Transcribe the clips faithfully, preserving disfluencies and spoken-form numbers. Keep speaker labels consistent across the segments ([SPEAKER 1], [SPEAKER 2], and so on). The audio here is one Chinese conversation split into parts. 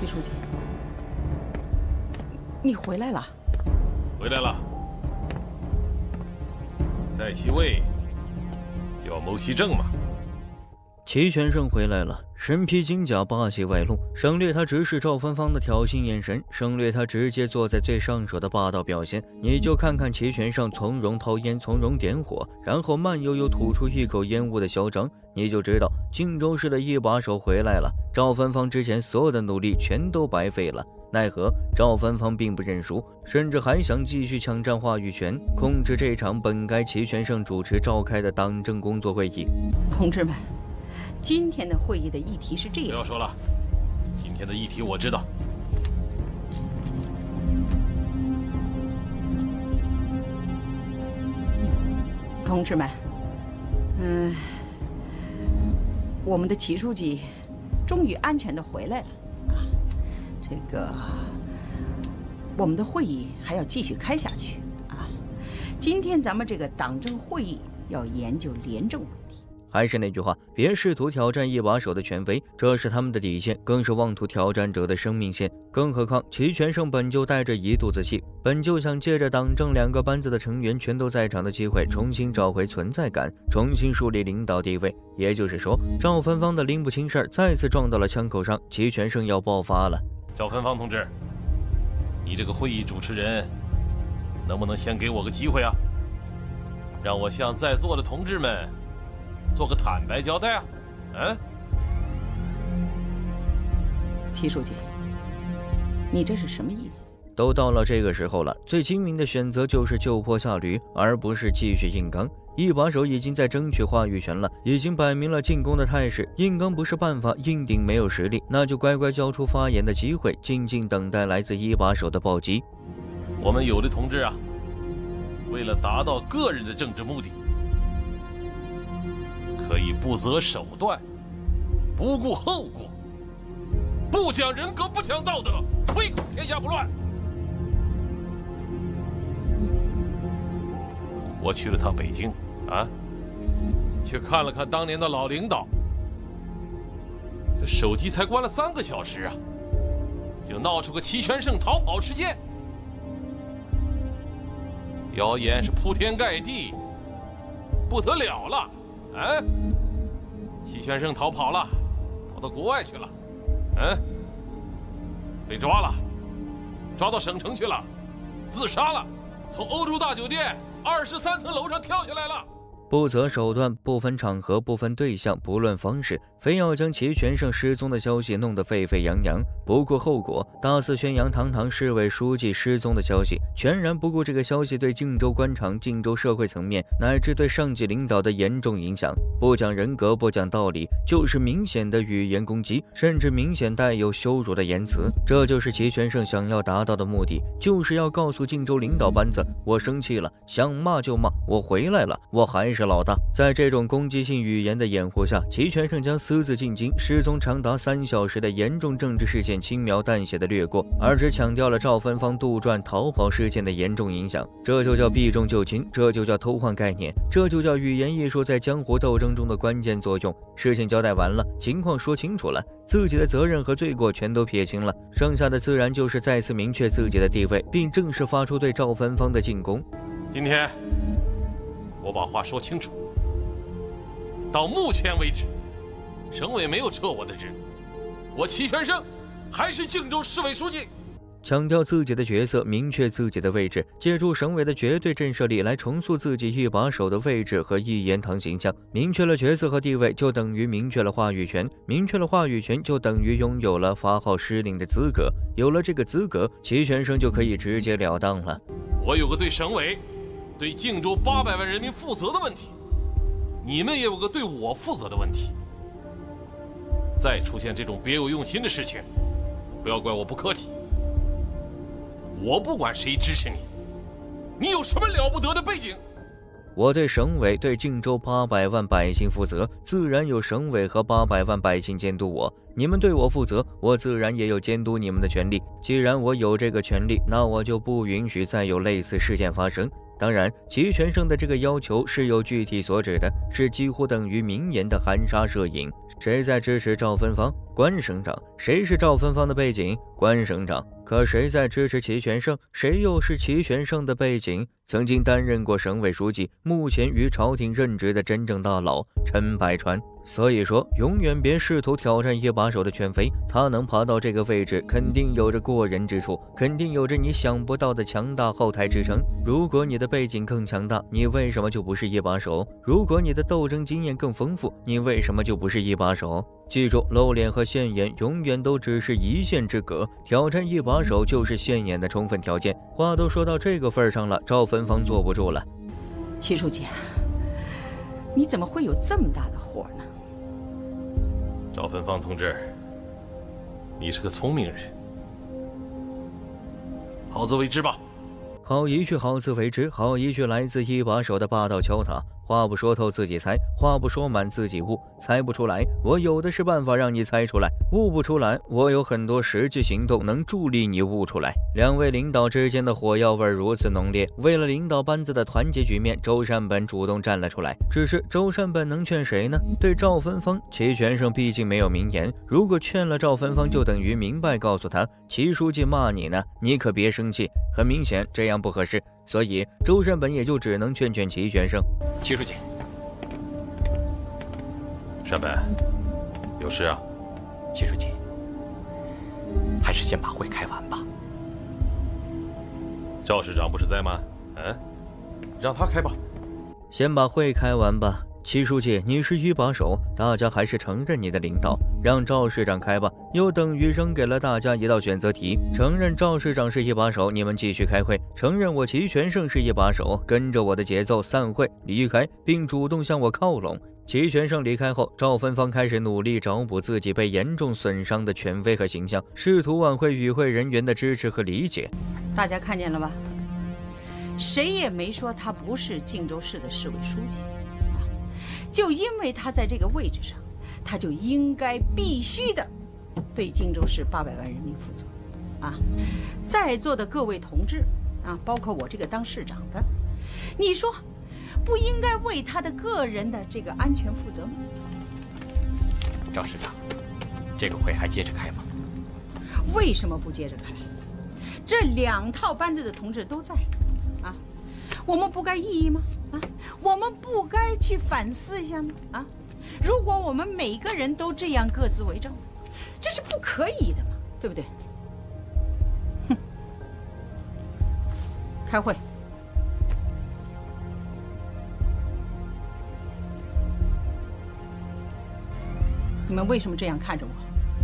[SPEAKER 1] 齐书记，你回来了。
[SPEAKER 2] 回来了。在其位，就要谋其政嘛。
[SPEAKER 3] 齐全胜回来了，身披金甲，霸气外露，省略他直视赵芬芳的挑衅眼神，省略他直接坐在最上手的霸道表现。你就看看齐全胜从容掏烟，从容点火，然后慢悠悠吐出一口烟雾的嚣张，你就知道荆州市的一把手回来了。赵芬芳之前所有的努力全都白费了。奈何赵芬芳并不认输，甚至还想继续抢占话语权，控制这场本该齐全胜主持召开的党政工作会议。
[SPEAKER 1] 同志们，今天的会议的议题是这样。
[SPEAKER 2] 不要说了，今天的议题我知道。
[SPEAKER 1] 同志们，嗯，我们的齐书记终于安全的回来了啊！这个，我们的会议还要继续开下去啊！今天咱们这个党政会议要研究廉政问题。
[SPEAKER 3] 还是那句话，别试图挑战一把手的权威，这是他们的底线，更是妄图挑战者的生命线。更何况齐全胜本就带着一肚子气，本就想借着党政两个班子的成员全都在场的机会，重新找回存在感，重新树立领导地位。也就是说，赵芬芳的拎不清事儿再次撞到了枪口上，齐全胜要爆发了。
[SPEAKER 2] 赵芬芳同志，你这个会议主持人，能不能先给我个机会啊？让我向在座的同志们做个坦白交代啊！嗯，
[SPEAKER 1] 齐书记，你这是什么意思？
[SPEAKER 3] 都到了这个时候了，最精明的选择就是就坡下驴，而不是继续硬刚。一把手已经在争取话语权了，已经摆明了进攻的态势，硬刚不是办法，硬顶没有实力，那就乖乖交出发言的机会，静静等待来自一把手的暴击。
[SPEAKER 2] 我们有的同志啊，为了达到个人的政治目的，可以不择手段，不顾后果，不讲人格，不讲道德，唯恐天下不乱。我去了趟北京啊，去看了看当年的老领导，这手机才关了三个小时啊，就闹出个齐全胜逃跑事件，谣言是铺天盖地，不得了了。啊，齐全胜逃跑了，跑到国外去了，嗯，被抓了，抓到省城去了，自杀了，从欧洲大酒店二十三层楼上跳下来了。
[SPEAKER 3] 不择手段，不分场合，不分对象，不论方式，非要将齐全胜失踪的消息弄得沸沸扬扬，不顾后果，大肆宣扬堂堂市委书记失踪的消息，全然不顾这个消息对靖州官场、靖州社会层面乃至对上级领导的严重影响，不讲人格，不讲道理，就是明显的语言攻击，甚至明显带有羞辱的言辞。这就是齐全胜想要达到的目的，就是要告诉靖州领导班子，我生气了，想骂就骂，我回来了，我还是老大。在这种攻击性语言的掩护下，齐全胜将私自进京、失踪长达三小时的严重政治事件轻描淡写的略过，而只强调了赵芬芳杜撰逃跑事件的严重影响。这就叫避重就轻，这就叫偷换概念，这就叫语言艺术在江湖斗争中的关键作用。事情交代完了，情况说清楚了，自己的责任和罪过全都撇清了，剩下的自然就是再次明确自己的地位，并正式发出对赵芬芳的进攻。
[SPEAKER 2] 今天我把话说清楚，到目前为止，省委没有撤我的职，我齐全胜还是靖州市委书记。
[SPEAKER 3] 强调自己的角色，明确自己的位置，借助省委的绝对震慑力来重塑自己一把手的位置和一言堂形象。明确了角色和地位，就等于明确了话语权，明确了话语权，就等于拥有了发号施令的资格。有了这个资格，齐全胜就可以直截了当了。
[SPEAKER 2] 我有个对省委、对靖州八百万人民负责的问题，你们也有个对我负责的问题。再出现这种别有用心的事情，不要怪我不客气。我不管谁支持你，你有什么了不得的背景？
[SPEAKER 3] 我对省委、对靖州八百万百姓负责，自然有省委和八百万百姓监督我。你们对我负责，我自然也有监督你们的权利。既然我有这个权利，那我就不允许再有类似事件发生。当然，齐全胜的这个要求是有具体所指的，是几乎等于明言的含沙射影。谁在支持赵芬芳？ 关省长。谁是赵芬芳的背景？关省长。可谁在支持齐全胜？谁又是齐全胜的背景？曾经担任过省委书记，目前与朝廷任职的真正大佬陈百川。所以说，永远别试图挑战一把手的权威，他能爬到这个位置，肯定有着过人之处，肯定有着你想不到的强大后台支撑。如果你的背景更强大，你为什么就不是一把手？如果你的斗争经验更丰富，你为什么就不是一把手？记住，露脸和现眼永远都只是一线之隔，挑战一把手就是现眼的充分条件。话都说到这个份上了，赵芬芳坐不住了。
[SPEAKER 1] 齐书记，你怎么会有这么大的火呢？
[SPEAKER 2] 赵芬芳同志，你是个聪明人，好自为之吧。
[SPEAKER 3] 好一句好自为之，好一句来自一把手的霸道敲打。话不说透自己猜，话不说满自己悟。猜不出来，我有的是办法让你猜出来；悟不出来，我有很多实际行动能助力你悟出来。两位领导之间的火药味如此浓烈，为了领导班子的团结局面，周善本主动站了出来。只是周善本能劝谁呢？对赵芬芳，齐全胜毕竟没有名言，如果劝了赵芬芳，就等于明白告诉他，齐书记骂你呢，你可别生气。很明显，这样不合适。所以周善本也就只能劝劝齐全胜。
[SPEAKER 4] 齐书记，
[SPEAKER 2] 善本，有事啊？
[SPEAKER 4] 齐书记，还是先把会开完吧。
[SPEAKER 2] 赵市长不是在吗？嗯，让他开吧。
[SPEAKER 3] 先把会开完吧。齐书记，你是一把手，大家还是承认你的领导，让赵市长开吧，又等于扔给了大家一道选择题。承认赵市长是一把手，你们继续开会；承认我齐全胜是一把手，跟着我的节奏散会离开，并主动向我靠拢。齐全胜离开后，赵芬芳开始努力找补自己被严重损伤的权威和形象，试图挽回与会人员的支持和理解。
[SPEAKER 1] 大家看见了吧？谁也没说他不是靖州市的市委书记。就因为他在这个位置上，他就应该必须的对荆州市八百万人民负责，啊，在座的各位同志啊，包括我这个当市长的，你说不应该为他的个人的这个安全负责吗？
[SPEAKER 4] 赵市长，这个会还接着开吗？
[SPEAKER 1] 为什么不接着开？这两套班子的同志都在，啊。我们不该异议吗？啊，我们不该去反思一下吗？啊，如果我们每个人都这样各自为政，这是不可以的嘛，对不对？哼，开会。你们为什么这样看着我？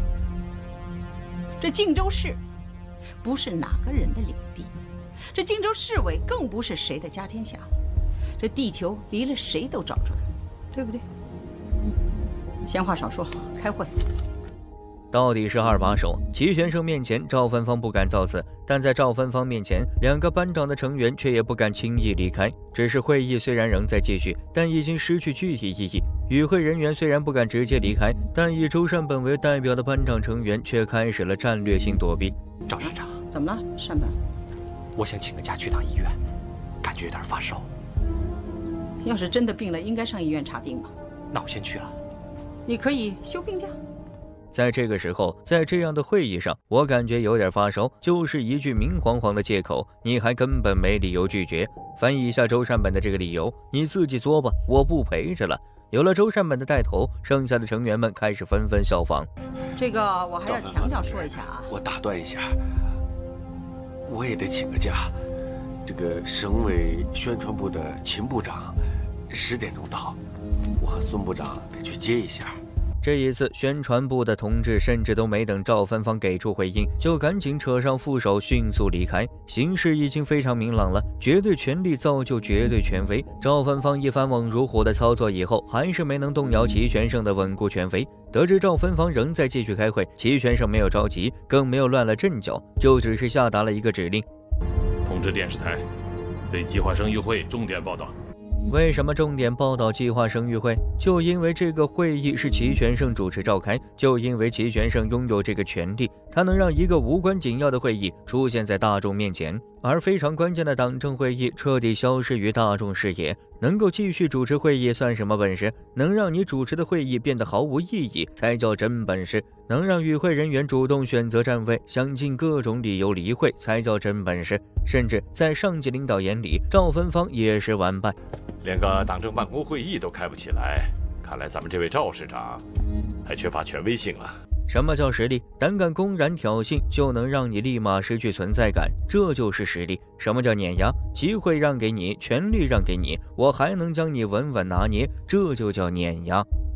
[SPEAKER 1] 这靖州市不是哪个人的领地。这荆州市委更不是谁的家天下，这地球离了谁都找转，对不对？闲话少说，开会。
[SPEAKER 3] 到底是二把手，齐全胜面前，赵芬芳不敢造次；但在赵芬芳面前，两个班长的成员却也不敢轻易离开。只是会议虽然仍在继续，但已经失去具体意义。与会人员虽然不敢直接离开，但以周善本为代表的班长成员却开始了战略性躲避。
[SPEAKER 4] 赵市长，
[SPEAKER 1] 怎么了，善本？
[SPEAKER 4] 我想请个假去趟医院，感觉有点发烧。
[SPEAKER 1] 要是真的病了，应该上医院查病嘛。
[SPEAKER 4] 那我先去了。
[SPEAKER 1] 你可以休病假。
[SPEAKER 3] 在这个时候，在这样的会议上，我感觉有点发烧，就是一句明晃晃的借口，你还根本没理由拒绝。翻译一下周善本的这个理由，你自己作吧，我不陪着了。有了周善本的带头，剩下的成员们开始纷纷效仿。
[SPEAKER 1] 这个我还要强调说一下啊，
[SPEAKER 5] 我打断一下。我也得请个假，这个省委宣传部的秦部长十点钟到，我和孙部长得去接一下。
[SPEAKER 3] 这一次，宣传部的同志甚至都没等赵芬芳给出回应，就赶紧扯上副手，迅速离开。形势已经非常明朗了，绝对权力造就绝对权威。赵芬芳一番猛如虎的操作以后，还是没能动摇齐全胜的稳固权威。得知赵芬芳仍在继续开会，齐全胜没有着急，更没有乱了阵脚，就只是下达了一个指令：
[SPEAKER 2] 通知电视台，对计划生育会重点报道。
[SPEAKER 3] 为什么重点报道计划生育会？就因为这个会议是齐全胜主持召开，就因为齐全胜拥有这个权利， 它能让一个无关紧要的会议出现在大众面前，而非常关键的党政会议彻底消失于大众视野。能够继续主持会议算什么本事？能让你主持的会议变得毫无意义才叫真本事。能让与会人员主动选择站位，想尽各种理由离会才叫真本事。甚至在上级领导眼里，赵芬芳也是完败，
[SPEAKER 6] 连个党政办公会议都开不起来，看来咱们这位赵市长还缺乏权威性啊。
[SPEAKER 3] 什么叫实力？胆敢公然挑衅，就能让你立马失去存在感，这就是实力。什么叫碾压？机会让给你，权力让给你，我还能将你稳稳拿捏，这就叫碾压。